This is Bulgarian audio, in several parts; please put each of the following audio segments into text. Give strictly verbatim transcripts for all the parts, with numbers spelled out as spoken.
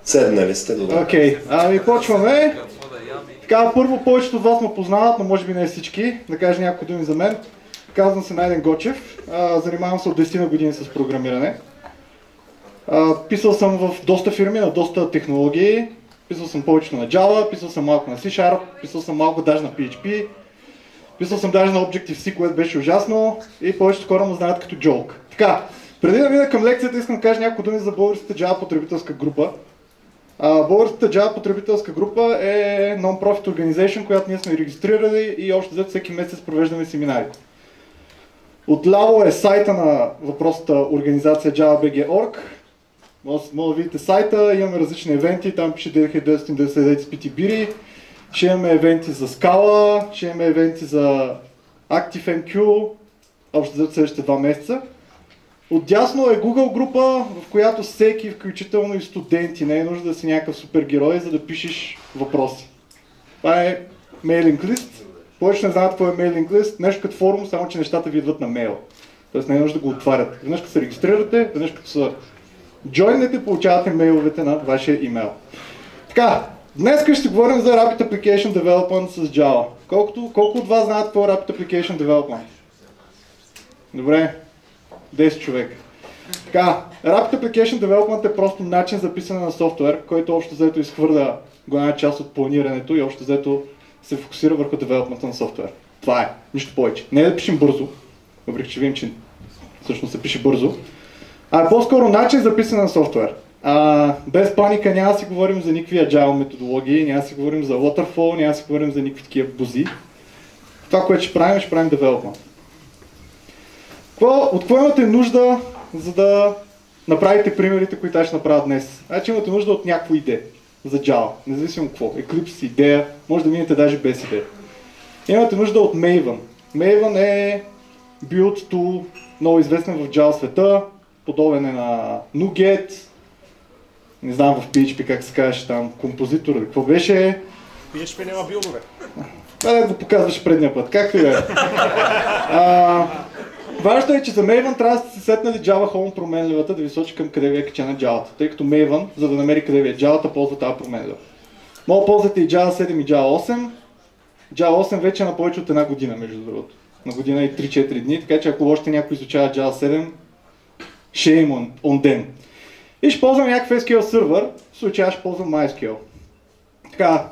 Седнали сте, добре. Окей, okay. Ами почваме. Така, първо повечето от вас ме познават, но може би не всички. Да кажа няколко думи за мен. Казвам се Найден Гочев. А, занимавам се от десет на години с програмиране. А, писал съм в доста фирми, на доста технологии. Писал съм повечето на Java, писал съм малко на C-Sharp, писал съм малко даже на Пи Ейч Пи. Писал съм даже на Objective-C, което беше ужасно. И повечето хора му знаят като Joke. Така, преди да мина към лекцията, искам да кажа няколко думи за българската Java потребителска група. Uh, българската Java потребителска група е non-profit organization, която ние сме регистрирали и общо взето всеки месец провеждаме семинари. Отляво е сайта на въпросната организация java точка би джи точка орг. Може, може да видите сайта, имаме различни евенти, там пише две хиляди деветстотин деветдесет и девет спити бири, ще имаме евенти за Scala, ще имаме евенти за ActiveMQ, общо взето следващите два месеца. Отдясно е Google група, в която всеки, включително и студенти, не е нужда да си някакъв супергерой, за да пишеш въпроси. Това е мейлинг лист. Повече не знаят какво е мейлинг лист, нещо като форум, само че нещата ви идват на мейл. Тоест не е нужда да го отварят. Веднъж като се регистрирате, веднъж като се джойнете, получавате мейловете на вашия имейл. Така, днес ще говорим за Rapid Application Development с Java. Колкото, колко от вас знаят какво е Rapid Application Development? Добре. десет човека. Така, Rapid Application Development е просто начин за писане на софтуер, който общо взето изхвърля голяма част от планирането и общо взето се фокусира върху девелопмента на софтуер. Това е, нищо повече. Не е да пишем бързо, въпреки че видим, че всъщност се пише бързо, а е по-скоро начин за писане на софтуер. А, без паника няма да си говорим за никакви agile методологии, няма да си говорим за waterfall, няма да си говорим за никакви такива бузи. Това, което ще правим, ще правим девелопмент. От какво имате нужда, за да направите примерите, които аз ще направя днес? Значи имате нужда от някаква идея за Java, независимо какво. Eclipse, идея, може да минете даже без идея. Имате нужда от Maven. Maven е build tool, много известен в Java света, подобен е на NuGet, не знам в Пи Ейч Пи как се казваше там, композитор, какво беше? Пи Ейч Пи няма билдове. Това да го показваш предния път, както и да е. Важно е, че за Maven трябва да сте се сетнали Java Home променливата да ви сочи към къде ви е качена Java-та, тъй като Maven, за да намери къде ви е Java-та, ползва тази променлива. Мога да ползвате и Java седем и Java осем. Java осем вече е на повече от една година, между другото. На година и три-четири дни, така че ако още някой изучава Java седем, shame on, on them. И ще ползвам някакъв ес кю ел сервер, в случая ще ползвам MySQL. Така.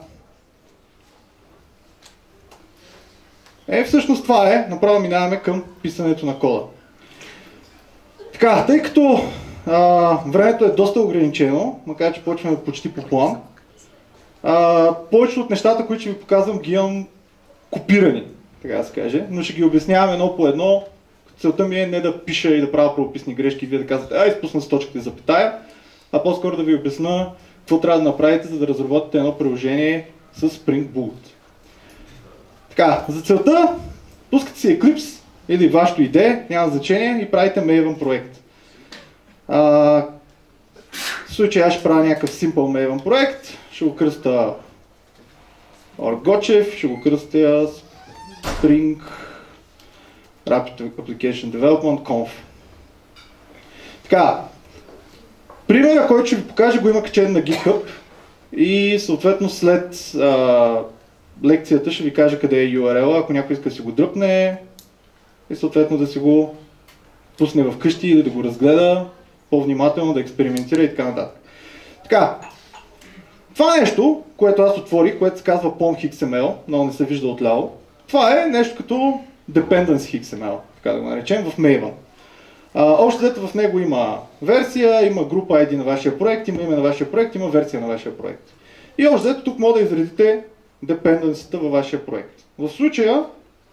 Е, всъщност това е, направо минаваме към писането на кода. Така, тъй като а, времето е доста ограничено, макар че почваме почти по план, а, повечето от нещата, които ще ви показвам, ги имам копирани, така да се каже, но ще ги обяснявам едно по едно. Целта ми е не да пиша и да правя правописни грешки и вие да казвате, а, изпусна с точката и запетая, а по-скоро да ви обясна какво трябва да направите, за да разработите едно приложение с Spring Boot. Така, за целта пускате си Eclipse или вашето идея, няма значение, и правите Maven проект. А, в случая аз ще правя някакъв simple Maven проект, ще го кръста Оргочев, ще го кръстя Spring Rapid Application Development Conf. Така, примерът, който ще ви покажа, го има качен на GitHub и съответно след а, лекцията ще ви кажа къде е ю ар ел-а, ако някой иска да си го дръпне и съответно да си го пусне в къщи или да го разгледа по-внимателно, да експериментира и така нататък. Така, това нещо, което аз отворих, което се казва POM.xml, но не се вижда отляво, това е нещо като Dependency икс ем ел, така да го наречем, в Maven. А, общо взето в него има версия, има група ай ди на вашия проект, има име на вашия проект, има версия на вашия проект. И общо взето тук може да изредите dependency-та във вашия проект. В случая,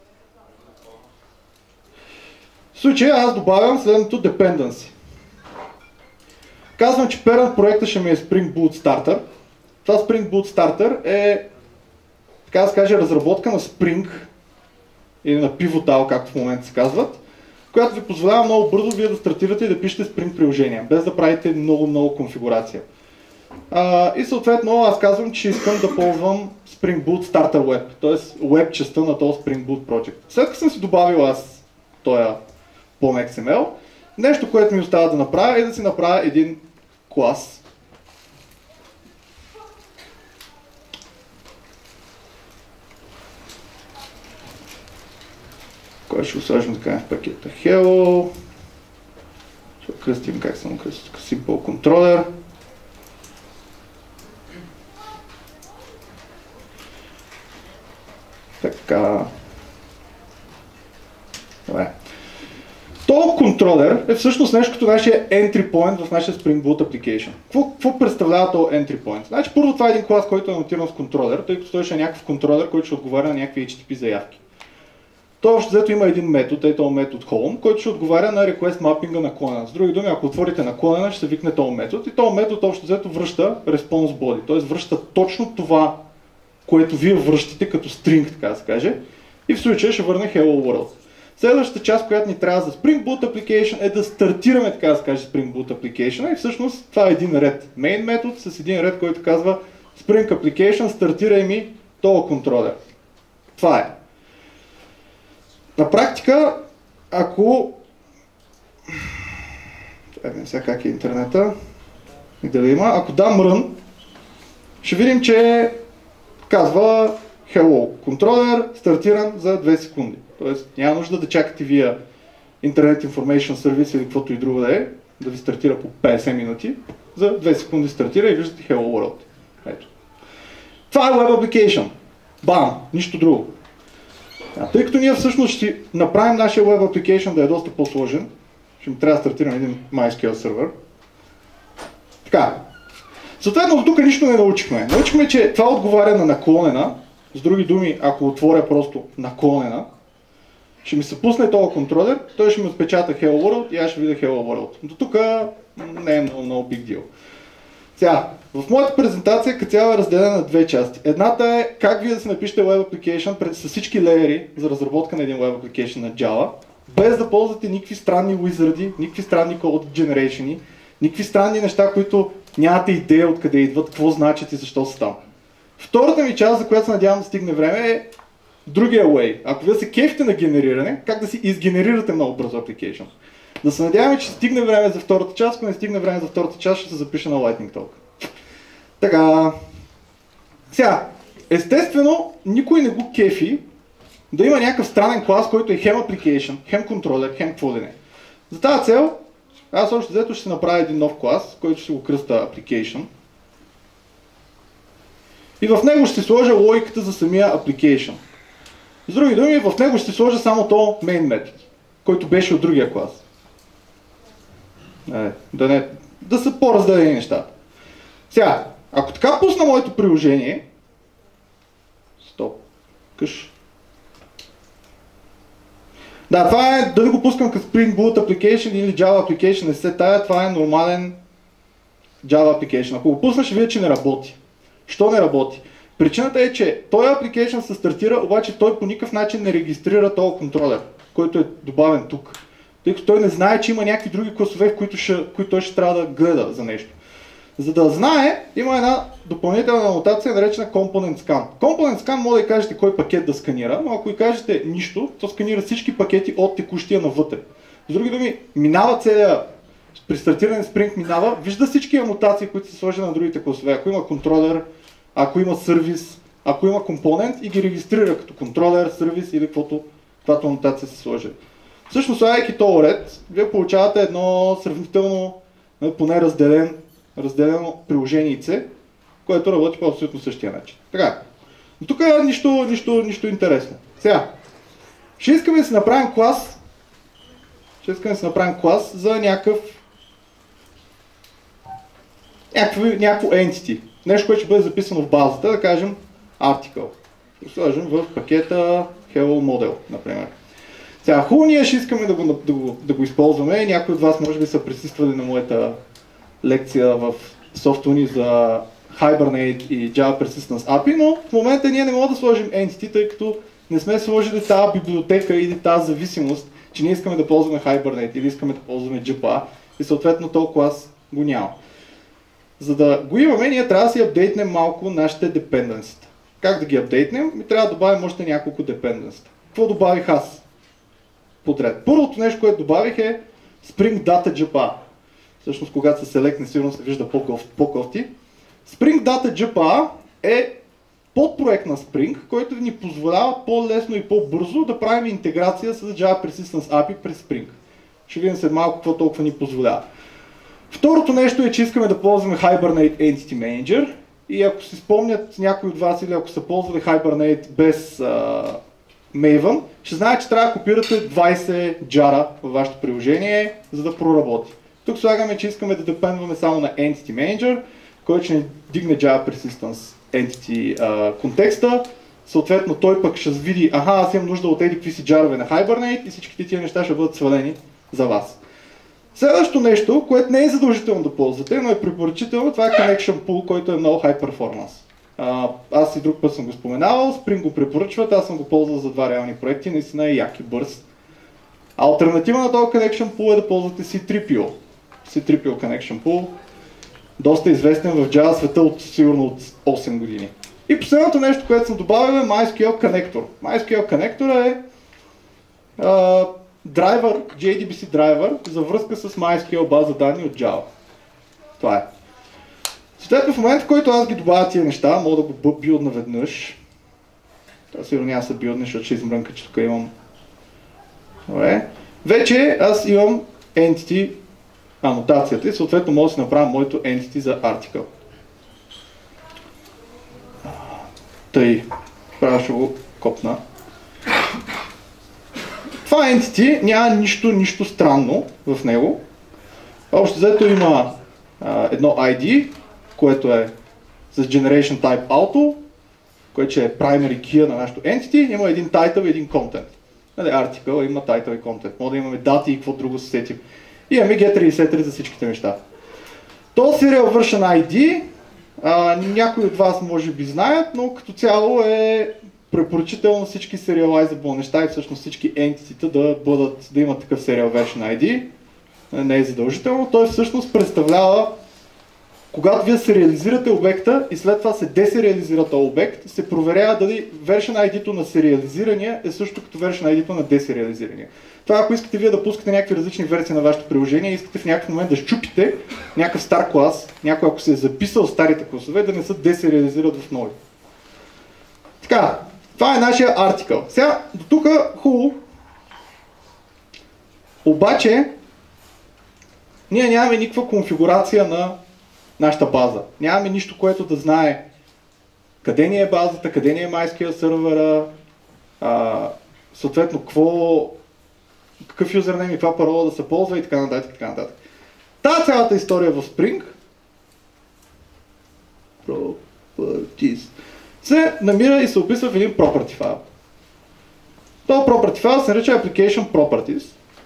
в случая аз добавям следното dependency. Казвам, че parent проекта ще ми е Spring Boot Starter. Това Spring Boot Starter е, така да се каже, разработка на Spring или на Pivotal, както в момента се казват, която ви позволява много бързо вие да стартирате и да пишете Spring приложения, без да правите много-много конфигурация. А, и съответно аз казвам, че искам да ползвам Spring Boot Starter Web, т.е. web частта на този Spring Boot Project. След като съм си добавил аз този POM.xml, нещо, което ми остава да направя е да си направя един клас, Това ще го сложим така в пакета Hello. Ще кръстим как съм кръстил. Simple Controller. Така. Добре. То контролер е всъщност нещо като нашия entry point в нашия Spring Boot application. Какво, какво представлява този entry point? Значи първо това е един клас, който е анотиран с контролер, тъй като той ще е някакъв контролер, който ще отговаря на някакви Ейч Ти Ти Пи заявки. Той общо взето има един метод, е този метод home, който ще отговаря на request мапинга на наклонена. С други думи, ако отворите наклонена, ще се викне този метод и този метод общо взето връща response body, т.е. връща точно това, което вие връщате като string, така да се каже, и в случая ще върне Hello World. Следващата част, която ни трябва за Spring Boot Application е да стартираме, така да се каже, Spring Boot Application и всъщност това е един ред. Main метод с един ред, който казва Spring Application, стартирай ми този контролер. Това е. На практика, ако... Видим сега как е интернета и дали има. Ако дам run, ще видим, че казва Hello контролер, стартиран за две секунди. Тоест няма нужда да чакате вия Internet Information Service или каквото и друго да е, да ви стартира по петдесет минути. За две секунди стартира и виждате Hello World. Ето. Това е Web Application. Бам! Нищо друго. А, тъй като ние всъщност ще направим нашия Web Application да е доста по-сложен, ще ми трябва да стартирам един MySQL сервер. Така. Съответно, тук нищо не научихме. Научихме, че това отговаря на наклонена. С други думи, ако отворя просто наклонена, ще ми се пусне този контролер, той ще ми отпечата Hello World и аз ще видя Hello World. До тук не е много, много big deal. Сега, в моята презентация като цяло е разделена на две части. Едната е как вие да си напишете Web Application с всички леери за разработка на един Web Application на Java, без да ползвате никакви странни wizards, никакви странни code generation, никакви странни неща, които нямате идея откъде идват, какво значат и защо са там. Втората ми част, за която се надявам да стигне време, е другия way. Ако вие се кефите на генериране, как да си изгенерирате много бързо application. Да се надяваме, че стигне време за втората част, ако не стигне време за втората част, ще се запише на Lightning Talk. Така. Сега, естествено, никой не го кефи да има някакъв странен клас, който е хем application, хем контролер, хем какво да не. За тази цел, аз още взето ще направя един нов клас, който ще го кръста application. И в него ще сложа логиката за самия application. С други думи, в него ще сложа само то main метод, който беше от другия клас. Не, да, не, да са по-разделени нещата. Сега, ако така пусна моето приложение, стоп, къш. Да, това е, дали го пускам като Spring Boot Application или Java Application, не се тая, това е нормален Java Application. Ако го пусна, ще видя, че не работи. Що не работи? Причината е, че този application се стартира, обаче той по никакъв начин не регистрира този контролер, който е добавен тук. Тъй като той не знае, че има някакви други класове, в които, ще, които той ще трябва да гледа за нещо. За да знае, има една допълнителна анотация, наречена Component Scan. Component Scan може да кажете кой пакет да сканира, но ако и кажете нищо, то сканира всички пакети от текущия навътре. С други думи, минава целия, при стартиране Spring минава, вижда всички анотации, които са сложени на другите класове. Ако има контролер, ако има сервис, ако има компонент и ги регистрира като контролер, сервис или каквото, каквато анотация се сложи. Всъщност, слагайки този ред, вие получавате едно сравнително, поне разделен, разделено приложението, което работи по абсолютно същия начин. Така, но тук е нищо, нищо, нищо интересно. Сега, ще искаме да си направим клас, ще искаме да си направим клас за някакъв някакво, някакво entity. Нещо, което ще бъде записано в базата, да кажем article. Ще сложим в пакета Hello Model, например. Сега, хубаво ние ще искаме да го, да, го, да го използваме. Някои от вас може би са присъствали на моята лекция в SoftUni за Hibernate и Java Persistence ей пи ай, но в момента ние не можем да сложим entity, тъй като не сме сложили тази библиотека или тази зависимост, че ние искаме да ползваме Hibernate или искаме да ползваме джи пи ей и съответно този клас го няма. За да го имаме, ние трябва да си апдейтнем малко нашите dependencies. Как да ги апдейтнем? Ми трябва да добавим още няколко dependencies. Какво добавих аз? Подред. Първото нещо, което добавих е Spring Data джи пи ей. Всъщност, когато се селектне, сигурно се вижда по-кофти. Spring Data джи пи ей е подпроект на Spring, който ни позволява по-лесно и по-бързо да правим интеграция с Java Persistence ей пи ай през Spring. Ще видим след малко какво толкова ни позволява. Второто нещо е, че искаме да ползваме Hibernate Entity Manager и ако си спомнят някои от вас или ако са ползвали Hibernate без uh, Maven, ще знаете, че трябва да копирате двайсет джара във вашето приложение, за да проработи. Тук слагаме, че искаме да депендваме само на Entity Manager, който ще ни дигне Java Persistence Entity uh, контекста. Съответно той пък ще види, аха, аз имам нужда от еди какви си джарове на Hibernate и всичките тия неща ще бъдат свалени за вас. Следващото нещо, което не е задължително да ползвате, но е препоръчително, това е Connection Pool, който е много high performance. Uh, аз и друг път съм го споменавал, Spring го препоръчват, аз съм го ползвал за два реални проекти, наистина е як и бърз. Алтернатива на този Connection Pool е да ползвате си три пи о. си три пи о Connection Pool, доста известен в Java света от сигурно от осем години. И последното нещо, което съм добавил е MySQL Connector. MySQL Connector е uh, драйвер, джей ди би си драйвер за връзка с MySQL база данни от Java. Това е. Съответно в момента, в който аз ги добавя тия неща, мога да го билдна веднъж. Това сигурно няма да се билдне, защото ще измрънка, че тук имам. Добре. Вече аз имам entity анотацията и съответно мога да си направя моето entity за article. Тъй, правя ще го копна. Това entity няма нищо, нищо странно в него. Общо взето има а, едно ай ди, което е с Generation Type Auto, което е primary key на нашото entity, има един title и един content. Нали, article има title и content. Може да имаме дати и какво друго се сетим. И имаме getter и setter за всичките неща. Този Serial Version ай ди, а, някои от вас може би знаят, но като цяло е препоръчително всички serializable неща и всъщност всички entity да бъдат, да имат такъв Serial Version ай ди. Не е задължително. Той всъщност представлява, когато вие сериализирате обекта и след това се десериализира този обект, се проверява дали version ай ди-то на сериализирания е също като version ай ди-то на десериализирания. Това ако искате вие да пускате някакви различни версии на вашето приложение, искате в някакъв момент да щупите някакъв стар клас, някой ако се е записал старите класове, да не се десериализират в нови. Така, това е нашия артикъл. Сега, до тук хубаво. Обаче, ние нямаме никаква конфигурация на нашата база. Нямаме нищо, което да знае къде ни е базата, къде ни е MySQL сервера, а, съответно какво, какъв юзернейм и каква парола да се ползва и така нататък. Така нататък. Та цялата история в Spring Properties се намира и се описва в един property файл. Този property файл се нарича Application Properties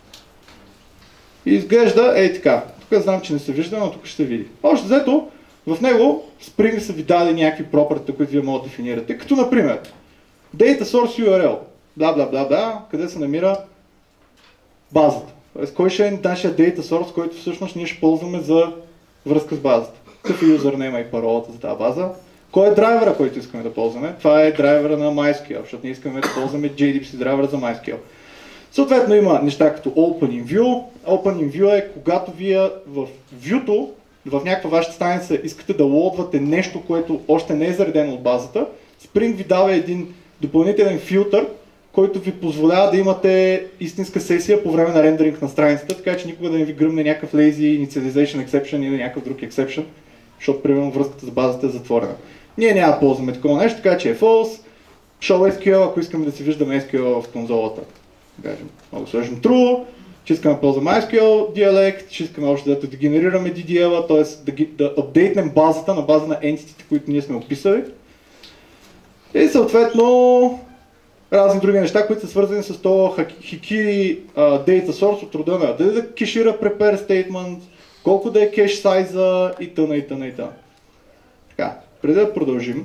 и изглежда ей така. Тук знам, че не се вижда, но тук ще се види. Още взето, в него Spring са ви дали някакви property, които вие могат да дефинирате, като например Data Source ю ар ел, бла бла бла бла, къде се намира базата. Тоест, кой ще е нашия Data Source, който всъщност ние ще ползваме за връзка с базата. Какъв е юзернейма и паролата за тази база. Кой е драйвера, който искаме да ползваме? Това е драйвера на MySQL, защото ние искаме да ползваме джей ди би си драйвера за MySQL. Съответно има неща като OpenInView. OpenInView е когато вие в View-то, в някаква ваша страница искате да лоудвате нещо, което още не е заредено от базата. Spring ви дава един допълнителен филтър, който ви позволява да имате истинска сесия по време на рендеринг на страницата, така че никога да не ви гръмне някакъв lazy initialization exception или някакъв друг exception, защото примерно връзката с базата е затворена. Ние няма да ползваме такова нещо, така че е false. Show ес кю ел, ако искаме да си виждаме ес кю ел в конзолата. Кажем, много сложим true, че искаме да ползваме MySQL диалект, че искаме още да, да генерираме ди ди ел-а, т.е. да, да апдейтнем базата на база на entity, които ние сме описали. И съответно разни други неща, които са свързани с този Hikiri uh, Data Source от рода на дали да кешира prepare statement, колко да е кеш сайза и т.н. и т.н. и т.н. Така, преди да продължим.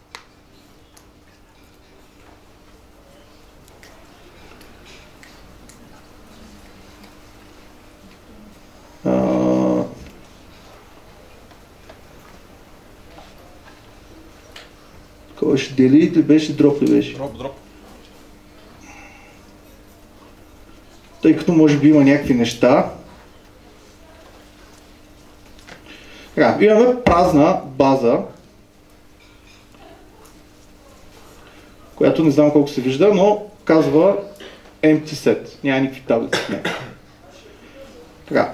Uh... Кой ще delete ли беше, drop ли беше? Дроп, дроп. Тъй като може би има някакви неща. Така, имаме празна база. която не знам колко се вижда, но казва empty set, няма никакви таблици в нея. Така.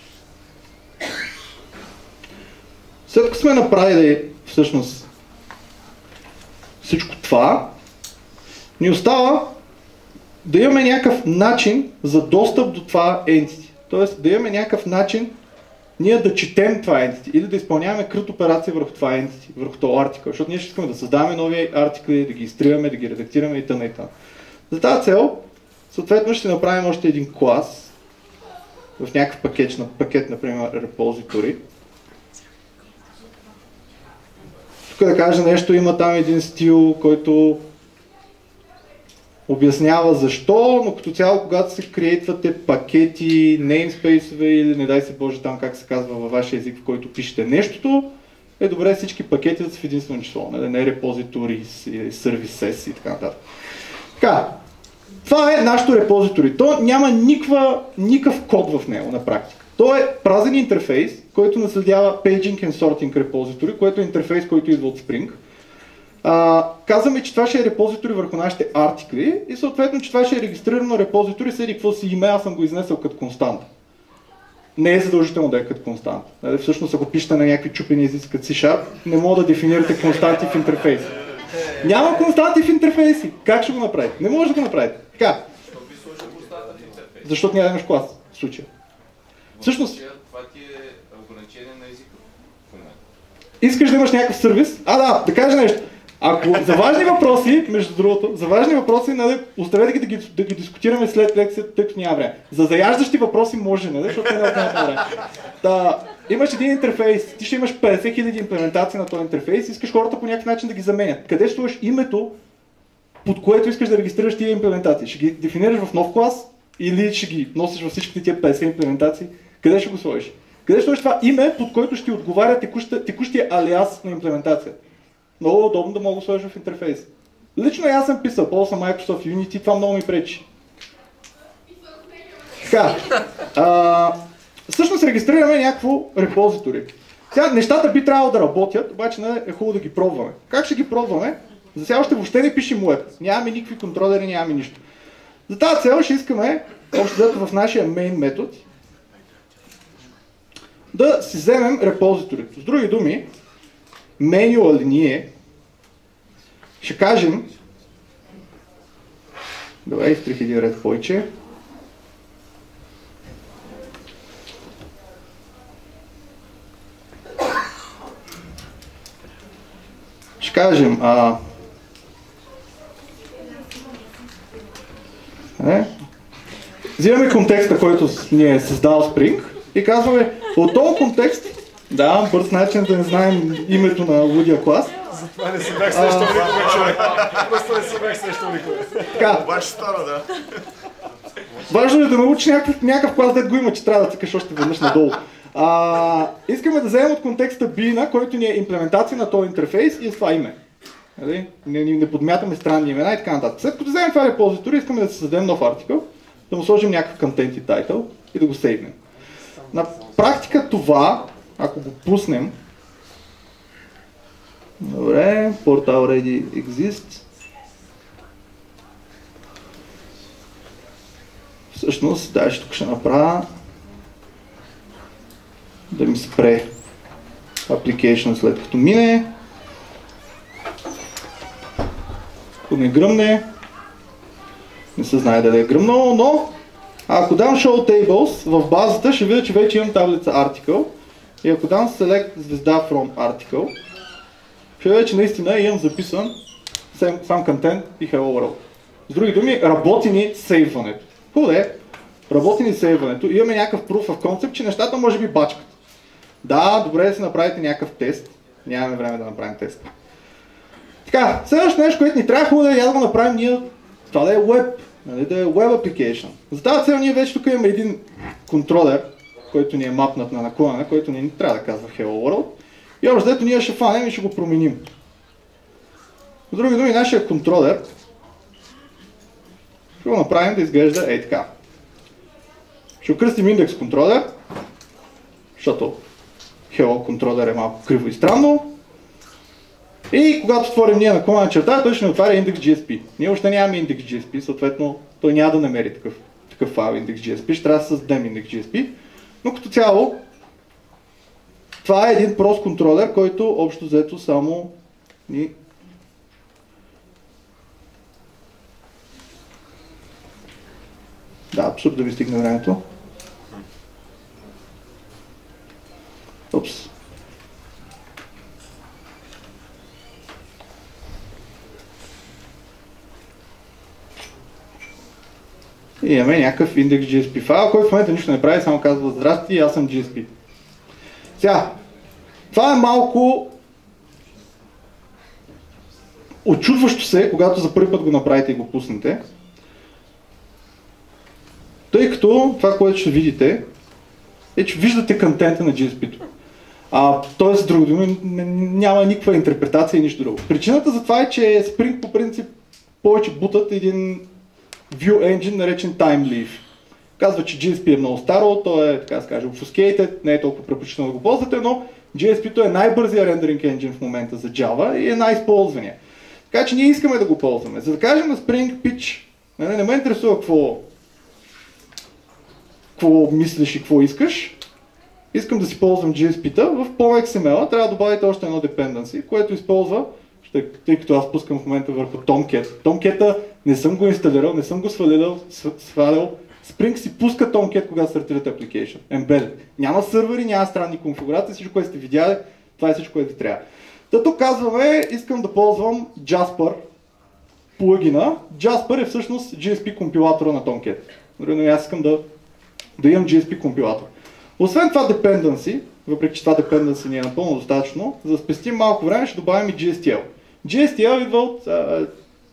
След като сме направили всъщност всичко това, ни остава да имаме някакъв начин за достъп до това entity. Тоест да имаме някакъв начин ние да четем това entity или да изпълняваме крът операция върху това entity, върху този артикъл, защото ние ще искаме да създаваме нови артикли, да ги изтриваме, да ги редактираме и т.н. и т.н. За тази цел, съответно ще направим още един клас в някакъв пакет, пакет например repository. Тук да кажа нещо, има там един стил, който обяснява защо, но като цяло, когато се креатвате пакети, namespace-ове или не дай се Боже там как се казва във вашия език, в който пишете нещото, е добре всички пакети да са в единствено число, не репозитори, services и така нататък. Така, това е нашето репозитори. То няма никаква, никакъв код в него на практика. То е празен интерфейс, който наследява Paging and Sorting репозитори, което е интерфейс, който идва от Spring. А, казваме, че това ще е репозитори върху нашите артикли и съответно, че това ще е регистрирано репозитори, седи какво си име, аз съм го изнесъл като констант. Не е задължително да е като констант. Всъщност, ако пишете на някакви чупени езици като C-Sharp, не мога да дефинирате константи в интерфейси. Няма константи в интерфейси. Как ще го направите? Не може да го направите. Така. Защото няма да имаш клас в случая. Всъщност, това ти е ограничение на езика. Искаш да имаш някакъв сервис? А, да, да кажа нещо. Ако за важни въпроси, между другото, за важни въпроси, нали, оставете ги да, ги да ги дискутираме след лекцията, тъй като няма време. За заяждащи въпроси може, нали, защото не е отнема време. Да, имаш един интерфейс, ти ще имаш петдесет хиляди имплементации на този интерфейс, искаш хората по някакъв начин да ги заменят. Къде ще сложиш името, под което искаш да регистрираш тия имплементации? Ще ги дефинираш в нов клас или ще ги носиш във всичките тия петдесет имплементации? Къде ще го сложиш? Къде ще сложиш това име, под което ще ти отговаря текущия, текущия алиас на имплементация? Много удобно да мога да сложиш в интерфейс. Лично аз съм писал, ползвам Microsoft Unity, това много ми пречи. Така, а, всъщност регистрираме някакво репозитори. Сега нещата би трябвало да работят, обаче не е хубаво да ги пробваме. Как ще ги пробваме? За сега още въобще не пишем web. Нямаме никакви контролери, нямаме нищо. За тази цел ще искаме, общо взето в нашия main метод, да си вземем репозиторито. С други думи, manual ние ще кажем, добре, изтрих един ред повече, ще кажем, а, не, взимаме контекста, който ни е създал Spring и казваме, от този контекст, да, бърз начин да не знаем името на лудия клас. Затова не си бях срещал никога, човек. Просто не си бях срещал никога. Така. Обаче стара, да. Важно е да научиш някакъв, някакъв клас, дето го има, че трябва да цикаш още веднъж надолу. А, искаме да вземем от контекста бина, който ни е имплементация на този интерфейс и е това име. Не, не, не подмятаме странни имена и така нататък. След като вземем това репозитори, искаме да се създадем нов артикъл, да му сложим някакъв content и title и да го сейвнем. На практика това, ако го пуснем, добре, port already exists. Всъщност, даже тук ще направя да ми спре application след като мине. Ако не гръмне, не се знае дали е гръмнало, но ако дам show tables, в базата ще видя, че вече имам таблица article. И ако дам select звезда from article, ще видя, че наистина имам записан сам, сам content и hello world. С други думи, работи ни сейването. Хубаво е, работи ни сейването. Имаме някакъв proof of concept, че нещата може би бачкат. Да, добре да си направите някакъв тест. Нямаме време да направим тест. Така, следващото нещо, което ни трябва, хубаво да, е да го направим ние, това да е web, нали, да е web application. За тази цел ние вече тук имаме един контролер, който ни е мапнат на наклона, който ни трябва да казва Hello World. И общо взето ние ще фанем и ще го променим. С други думи, нашия контролер ще го направим да изглежда ей така. Ще окръстим индекс контролер, защото Hello контролер е малко криво и странно. И когато отворим ние на командна черта, той ще ни отваря index.jsp. Ние още нямаме index.jsp, съответно той няма да намери такъв, такъв файл index.jsp, ще трябва да създадем index.jsp. Но като цяло, това е един прост контролер, който общо взето само ни Да, абсурд да ви стигне времето. Опс. И имаме някакъв index.jsp файл, който в момента нищо не прави, само казва здрасти, аз съм джи ес пи. Сега, това е малко очудващо се, когато за първи път го направите и го пуснете. Тъй като това, което ще видите, е, че виждате контента на джи ес пи-то. А, тоест, друго думи, няма никаква интерпретация и нищо друго. Причината за това е, че Spring по принцип повече бутат един View Engine, наречен TimeLeaf. Казва, че джи ес пи е много старо, то е, така да се каже, obfuscated, не е толкова предпочитано да го ползвате, но джи ес пи-то е най-бързия рендеринг engine в момента за Java и е най-използвания. Така че ние искаме да го ползваме. За да кажем на Spring Pitch, не, не ме интересува какво какво мислиш и какво искаш, искам да си ползвам джи ес пи-та, в POM.xml трябва да добавите още едно dependency, което използва, тъй като аз пускам в момента върху Tomcat. Tomcat-а не съм го инсталирал, не съм го свалил, свалил. Spring си пуска Tomcat, когато стартирате application. Embedded. Няма сървъри, няма странни конфигурации, всичко, което сте видяли, това е всичко, което ви трябва. Та тук казваме, искам да ползвам Jasper плагина. Jasper е всъщност джи ес пи компилатора на Tomcat. Но аз искам да да имам джи ес пи компилатор. Освен това dependency, въпреки че това dependency не е напълно достатъчно, за да спестим малко време ще добавим и джи ес ти ел. джи ес ти ел идва от uh,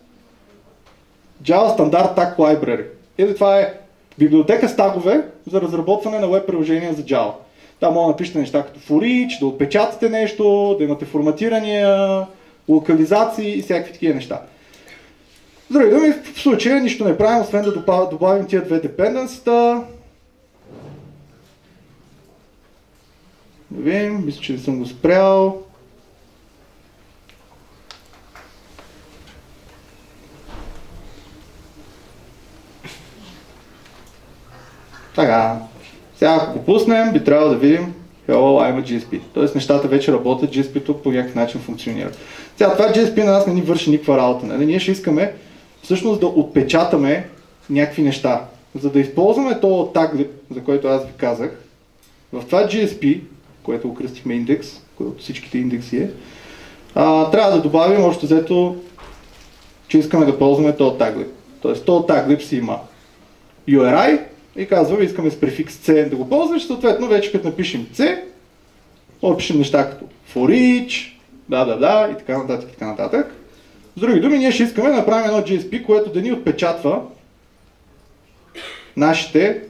Java Standard Tag Library. Или това е библиотека с тагове за разработване на веб приложения за Java. Там може да напишете неща като for each, да отпечатате нещо, да имате форматирания, локализации и всякакви такива неща. С други думи, в случая нищо не правим, освен да добавим тия две dependency-та. Да видим, мисля, че не съм го спрял. Така, сега ако го пуснем, би трябвало да видим Hello, I'm a джи ес пи. Тоест нещата вече работят, джи ес пи-то по някакъв начин функционира. Сега това джи ес пи на нас не ни върши никаква работа. Не? Ние ще искаме всъщност да отпечатаме някакви неща. За да използваме този таглип, за който аз ви казах, в това джи ес пи, което окръстихме индекс, което всичките индекси е, а, трябва да добавим още взето, че искаме да ползваме този таглип. Тоест този таглип си има ю ар ай и казва, искаме с префикс C да го ползваш, съответно вече като напишем C, опишем неща като for each, да, да, да и така нататък и така нататък. С други думи, ние ще искаме да направим едно джи ес пи, което да ни отпечатва нашите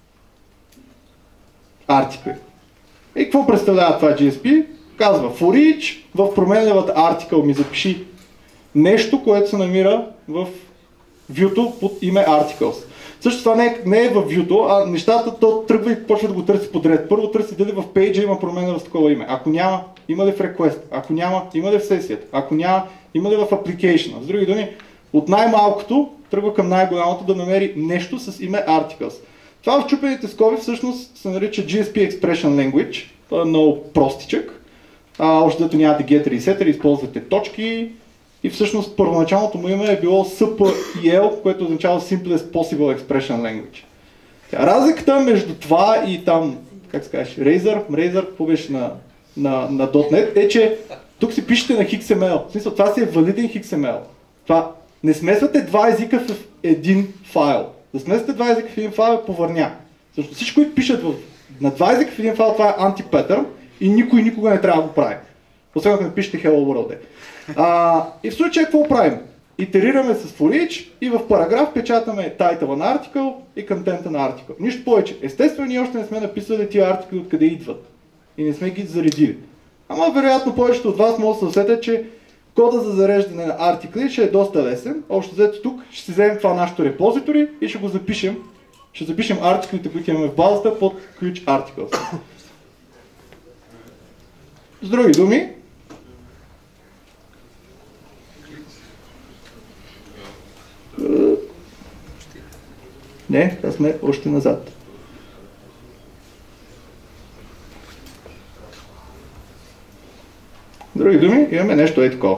артикли. И какво представлява това джи ес пи? Казва for each, в променливата артикъл ми запиши нещо, което се намира в view-то под име articles. Също това не е, не е в view-то, а нещата то тръгва и почва да го търси подред. Първо търси дали в пейджа има променлива с такова име. Ако няма, има ли в request? Ако няма, има ли в сесията? Ако няма, има ли в application? С други думи, от най-малкото тръгва към най-голямото да намери нещо с име articles. Това в чупените скоби всъщност се нарича джи ес пи Expression Language. Това е много простичък. А, още дето нямате getter и setter, използвате точки. И всъщност първоначалното му име е било ес пи и ел, което означава Simplest Possible Expression Language. Разликата между това и там, как се кажеш, Razor, Razor, какво беше на, на, на .NET, е, че тук си пишете на ейч ти ем ел. В смисъл, това си е валиден ейч ти ем ел. Това не смесвате два езика в един файл. Да смесвате два езика в един файл е повърня. Защото всички, които пишат в, на два езика в един файл, това е антипетърн и никой никога не трябва да го прави. Освен ако не пишете Hello World. А, и в случая какво правим? Итерираме с for each и в параграф печатаме тайтъла на артикъл и контента на артикъл. Нищо повече. Естествено, ние още не сме написали тия артикли откъде идват. И не сме ги заредили. Ама вероятно повечето от вас може да се усетят, че кода за зареждане на артикли ще е доста лесен. Общо взето тук ще си вземем това нашето репозитори и ще го запишем. Ще запишем артиклите, които имаме в базата под ключ articles. С други думи, Не, това сме още назад. С други думи, имаме нещо е такова.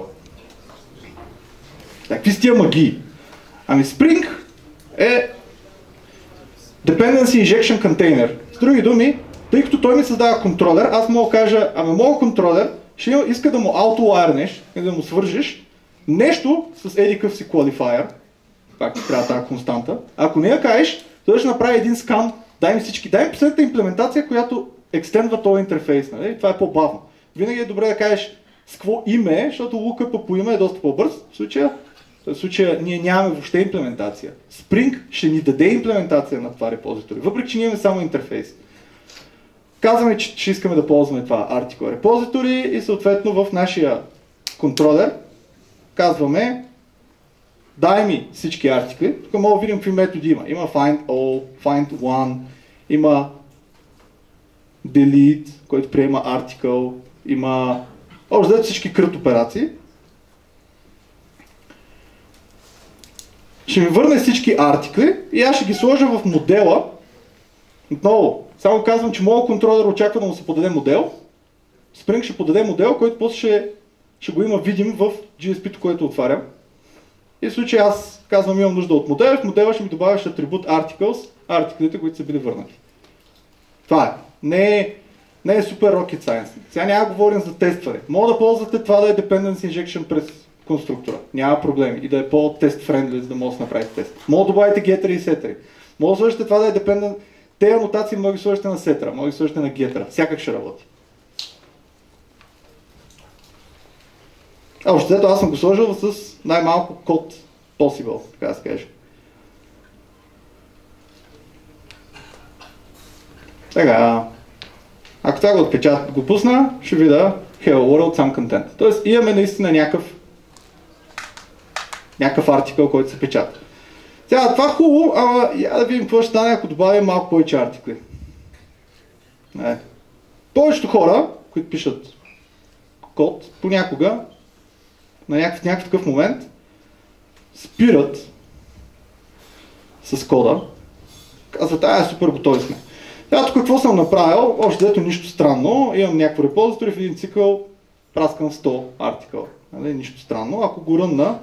Какви с тия магии? Ами Spring е Dependency Injection Container. С други думи, тъй като той ми създава контролер, аз мога да кажа, ами моят контролер ще иска да му auto-wirenеш, да му свържеш нещо с еди къв си qualifier, пак ти трябва тази константа. Ако не я кажеш, той ще направи един скан, дай ми всички, дай ми последната имплементация, която екстендва този интерфейс, нали? Това е по-бавно. Винаги е добре да кажеш с какво име е, защото лукъпа по име е доста по-бърз. В случая, в случая ние нямаме въобще имплементация. Spring ще ни даде имплементация на това репозитори, въпреки че ние имаме само интерфейс. Казваме, че ще искаме да ползваме това article repository и съответно в нашия контролер казваме дай ми всички артикли. Тук мога да видим какви методи има. Има find all, find one, има delete, който приема article, има общо взето всички крът операции. Ще ми върне всички артикли и аз ще ги сложа в модела. Отново, само казвам, че моят контролер очаква да му се подаде модел. Spring ще подаде модел, който после ще, ще го има видим в джи ес пи-то, което отварям. И в случай аз казвам, имам нужда от модел, в модела ще ми добавяш атрибут articles, артиклите, които са били върнати. Това е. Не е, не е супер rocket science. Сега няма да говорим за тестване. Мога да ползвате това да е dependency injection през конструктора. Няма проблеми. И да е по-тест friendly, за да може да направите тест. Мога да добавите getter и setter. Мога да сложите това да е dependent. Те анотации може да сложите на setter, може да сложите на getter. Всякак ще работи. А още ето аз съм го сложил с най-малко код possible, така да се каже. Сега, ако това го отпечат, го пусна, ще видя Hello World Some Content. Тоест имаме наистина някакъв някакъв артикъл, който се печата. Сега, това хубаво, ама я да видим какво ще стане, ако добавим малко повече артикли. Не. Повечето хора, които пишат код, понякога, на някакъв, някакъв такъв момент, спират с кода, казват, ай, супер, готови сме. Сега тук какво съм направил, още дето нищо странно, имам някакво репозитори в един цикъл, праскам сто артикъл. Нали? Нищо странно. Ако го рънна,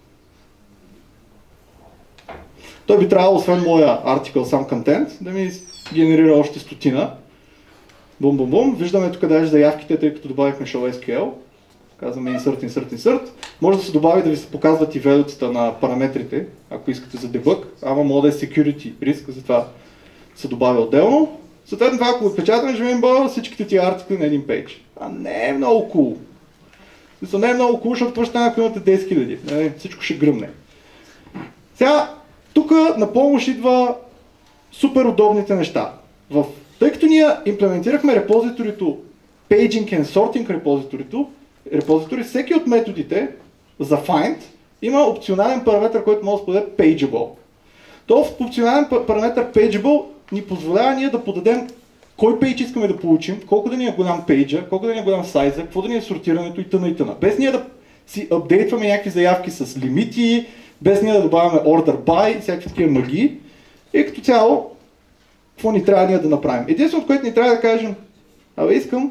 той би трябвало, освен моя article some content, да ми генерира още стотина. Бум-бум-бум. Виждаме тук даже заявките, тъй като добавихме shell ес кю ел. Казваме insert, insert, insert. Може да се добави да ви се показват и ведоцата на параметрите, ако искате за debug, ама може да е security риск, затова се добавя отделно. Съответно това, ако отпечатаме, ще видим всичките тия артикли на един пейдж. А не е много cool. Мисля, не е много cool, защото това ще стане, ако имате десет хиляди. Всичко ще гръмне. Сега, тук на помощ идва супер удобните неща. В... Тъй като ние имплементирахме репозиторито Paging and Sorting репозиторито, репозитори, всеки от методите за find има опционален параметр, който може да подаде pageable. Този опционален параметр pageable ни позволява ние да подадем кой пейдж искаме да получим, колко да ни е голям пейджа, колко да ни е голям сайза, какво да ни е сортирането и тъна и тъна. Без ние да си апдейтваме някакви заявки с лимити, без ние да добавяме order by, всякакви такива магии. И като цяло, какво ни трябва ние да направим? Единственото, което ни трябва да кажем, абе искам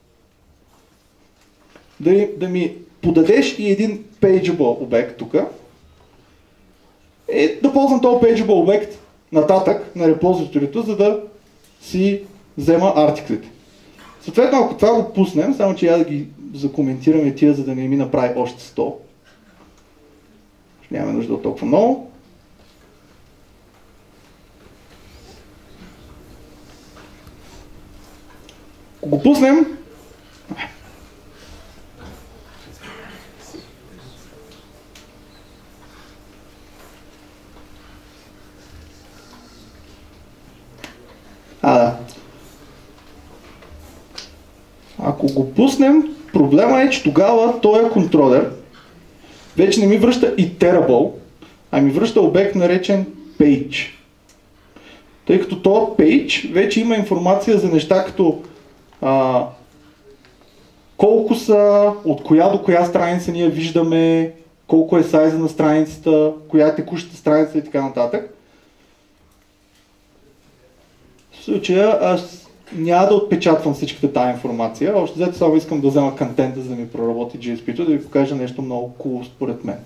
да, да ми подадеш и един pageable обект тук и да ползвам този pageable обект нататък на репозиторито, за да си взема артиклите. Съответно, ако това го пуснем, само че я да ги закоментираме тия, за да не ми направи още сто. Нямаме нужда от толкова много. Ако го пуснем, А, да. Ако го пуснем, проблема е, че тогава този контролер вече не ми връща iterable, а ми връща обект наречен page. Тъй като този page вече има информация за неща като а, колко са, от коя до коя страница ние виждаме, колко е сайза на страницата, коя е текущата страница и така нататък. случая аз няма да отпечатвам всичката тази информация, още взето само искам да взема контента, за да ми проработи джи ес пи-то, да ви покажа нещо много cool според мен.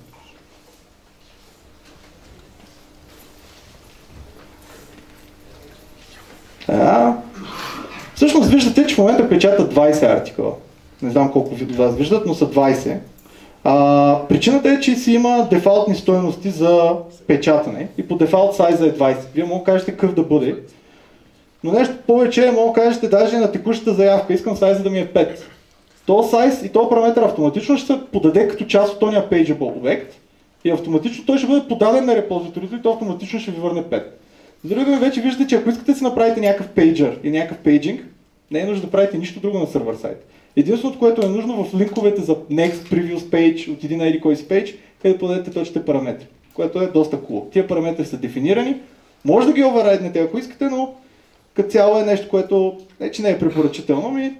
А, всъщност виждате, че в момента печатат двайсет артикъла. Не знам колко от вас виждат, но са двайсет. А, причината е, че си има дефалтни стойности за печатане и по дефалт сайза е двайсет. Вие мога да кажете какъв да бъде. Но нещо повече, мога да кажете даже на текущата заявка, искам сайза да ми е пет. То сайз и този параметър автоматично ще се подаде като част от този pageable обект и автоматично той ще бъде подаден на репозиторито и то автоматично ще ви върне пет. За други думи, вече виждате, че ако искате да си направите някакъв пейджър и някакъв пейджинг, не е нужно да правите нищо друго на сервер сайт. Единственото, което е нужно в линковете за next previous page от един еди кой си page е да подадете точните параметри, което е доста cool. Тия параметри са дефинирани, може да ги оверрайднете ако искате, но като цяло е нещо, което не, че не е препоръчително, ми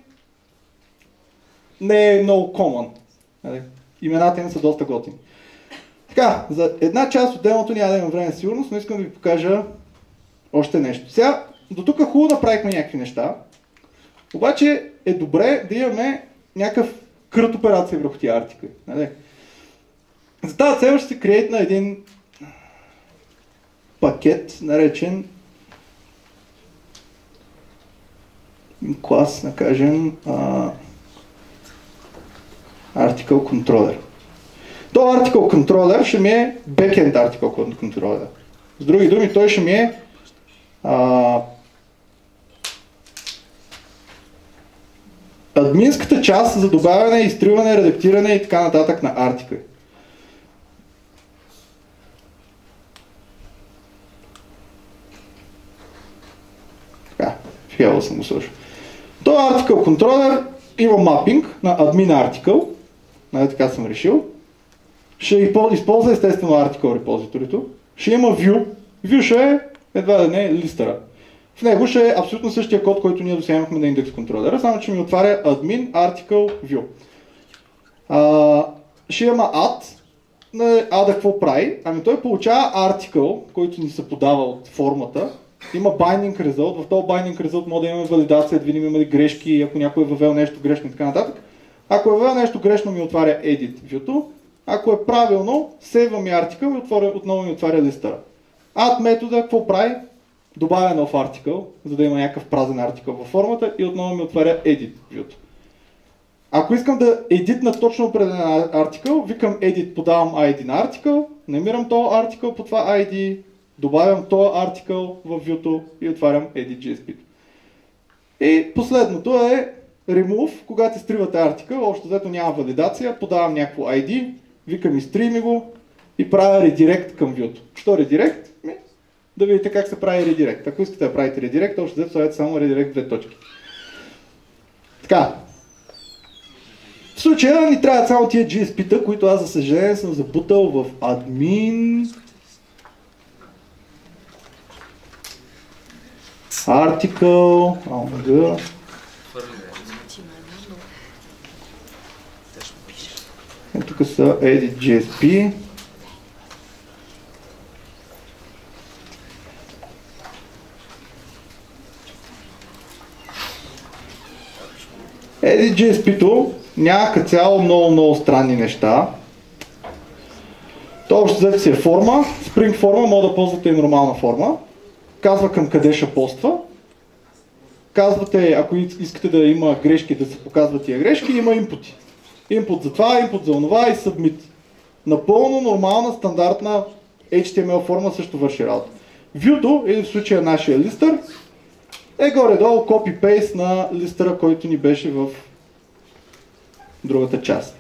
не е много common. Имената им са доста готини. Така, за една част от демото няма да имам време сигурност, но искам да ви покажа още нещо. Сега, до тук хубаво направихме някакви неща, обаче е добре да имаме някакъв крът операция върху тия артикли. За тази цел ще се креят на един пакет, наречен клас, да кажем, uh, Article Controller. То Article Controller ще ми е Backend Article Controller. С други думи, той ще ми е uh, админската част за добавяне, изтриване, редактиране и така нататък на артикли. Така, в Hello съм го сложил. Този Article Controller има мапинг на admin article, нали така съм решил. Ще използва естествено Article Repository-то. Ще има View. View ще е едва да не листъра. В него ще е абсолютно същия код, който ние досега имахме на индекс контролера, само че ми отваря admin article view. А, ще има add. Add какво прави? Ами той получава article, който ни се подава от формата. Има binding result. В този binding result може да имаме валидация, да видим има ли грешки, ако някой е въвел нещо грешно и така нататък. Ако е въвел нещо грешно, ми отваря edit view-то. Ако е правилно, сейва ми article и отворя, отново ми отваря листъра. Add метода какво прави? Добавя нов артикъл, за да има някакъв празен артикъл във формата и отново ми отваря edit view-то. Ако искам да едитна точно определен артикъл, викам edit, подавам ай ди на артикъл, намирам този артикъл по това ай ди, добавям този артикъл в view-то и отварям edit джи ес пи-то. И последното е remove, когато изтривате артикъл, общо взето няма валидация, подавам някакво ай ди, викам изтрими го и правя редирект към view-то. Що редирект? Да видите как се прави редирект. Ако искате да правите редирект, общо взето слагате само редирект две точки. Така. В случая ни трябват само тия джи ес пи-та, които аз за съжаление съм забутал в admin article омг. И тук са edit джи ес пи. edit джи ес пи-то няма като цяло много, много странни неща. То общо взето си е форма, Spring форма, може да ползвате и нормална форма. Казва към къде ще поства. Казвате, ако искате да има грешки, да се показват тия грешки, има инпути. Инпут за това, инпут за онова и submit. Напълно нормална, стандартна ейч ти ем ел форма също върши работа. View-то, или в случая нашия листър, е горе-долу копи-пейст на листъра, който ни беше в другата част,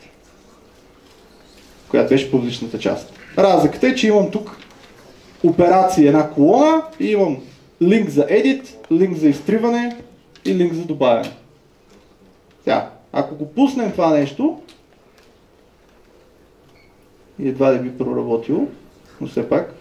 която беше публичната част. Разликата е, че имам тук операции една колона и имам линк за edit, линк за изтриване и линк за добавяне. Сега, ако го пуснем това нещо, и едва да би проработило, но все пак,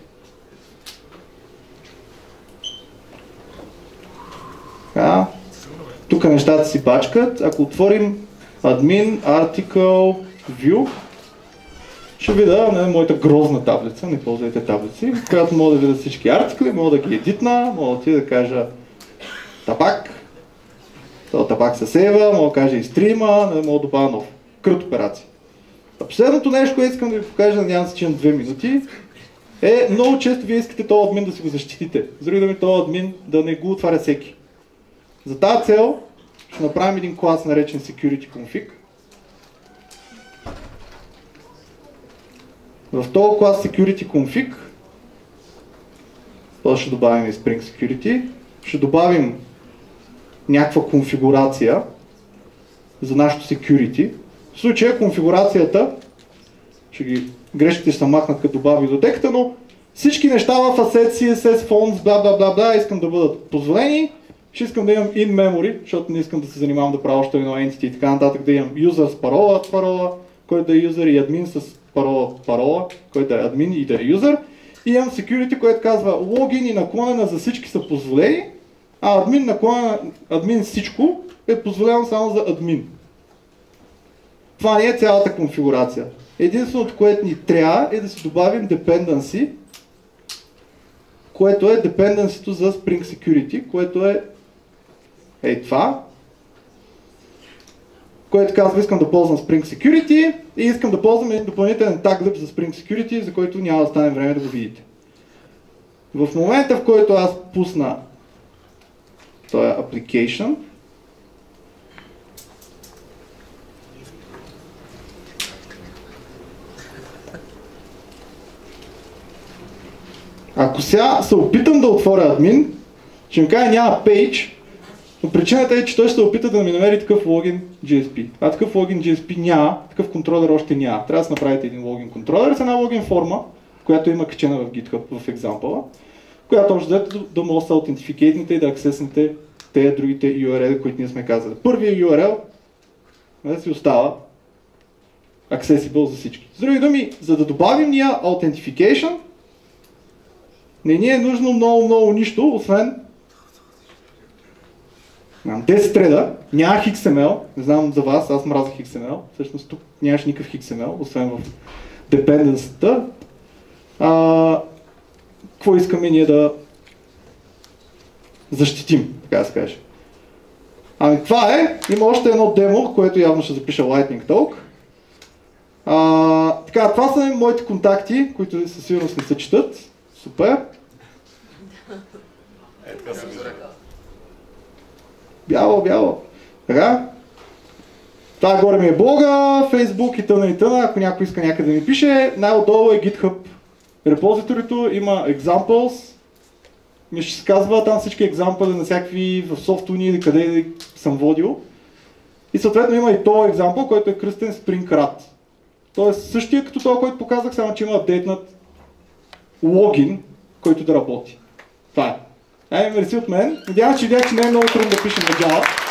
така, тук нещата си бачкат. Ако отворим admin article view, ще видя на моята грозна таблица, не ползвайте таблици, в която мога да видя всички артикли, мога да ги едитна, мога да ти да кажа табак. Това табак се сейва, мога да кажа и стрима, не мога да добавя нов. Крът операция. А последното нещо, което искам да ви покажа, надявам се, че на две минути, е много често вие искате този админ да си го защитите. С други думи, този админ да не го отваря всеки. За тази цел ще направим един клас, наречен Security Config. В този клас Security Config това ще добавим и Spring Security. Ще добавим някаква конфигурация за нашото security. В случая конфигурацията, ще ги, грешките ще се махнат като добавя библиотеката, но всички неща в Asset, си ес ес, Fonts, бла бла бла бла искам да бъдат позволени. Ще искам да имам in memory, защото не искам да се занимавам да правя още едно entity и така нататък, да имам user с парола, парола, който да е user и admin с парола, парола, който да е admin и да е user. И имам security, който казва логин и наклонена за всички са позволени, а админ наклонена, админ всичко е позволено само за админ. Това не е цялата конфигурация. Единственото, което ни трябва е да си добавим dependency, което е dependency за Spring Security, което е ей това, което казва искам да ползвам Spring Security и искам да ползвам един допълнителен taglib за Spring Security, за който няма да стане време да го видите. В момента, в който аз пусна този application, ако сега се опитам да отворя админ, ще ми кажа няма page, но причината е, че той ще се опита да ми намери такъв логин джи ес пи. А такъв логин джи ес пи няма, такъв контролер още няма. Трябва да си направите един логин контролер с една логин форма, която има качена в GitHub в екзампъла, която общо взето да може да се аутентификейтнете и да аксеснете тези другите ю ар ел, които ние сме казали. Първият ю ар ел да си остава accessible за всички. С други думи, за да добавим ние authentication, не ни е нужно много-много нищо, освен десет треда, нямах икс ем ел, не знам за вас, аз мразих икс ем ел, всъщност тук нямаш никакъв икс ем ел, освен в dependency-та. А, какво искаме ние да защитим, така да се каже. Ами това е, има още едно демо, което явно ще запиша Lightning Talk. А, така, това са моите контакти, които със сигурност не се четат. Супер. Е, така се вижда. Бяло, бяло. Така. Това горе ми е блога, Facebook и тъна и тъна, ако някой иска някъде да ми пише. Най-отдолу е GitHub репозиторито, има examples. Ми ще се казва там всички екзампли на всякакви в софтуни или къде съм водил. И съответно има и този екзампъл, който е кръстен Spring Rat. Тоест същия като това, който показах, само че има апдейтнат логин, който да работи. Това е. Ай, мерси от мен. Надявам се, че видях, че не е много трудно да пишем на Java.